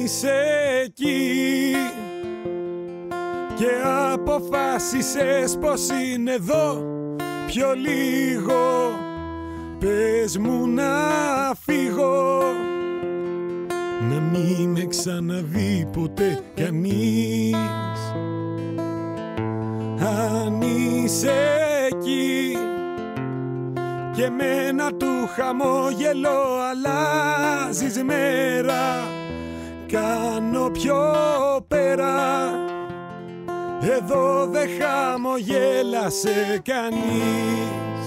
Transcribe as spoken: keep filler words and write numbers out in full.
είσαι εκεί και αποφάσισες πως είναι εδώ πιο λίγο, πες μου να φύγω, να μην με ξαναδεί ποτέ κανείς. Αν είσαι εκεί και με ένα του χαμόγελο αλλάζεις μέρα, κάνω πιο πέρα, εδώ δεν χαμογέλασε κανείς.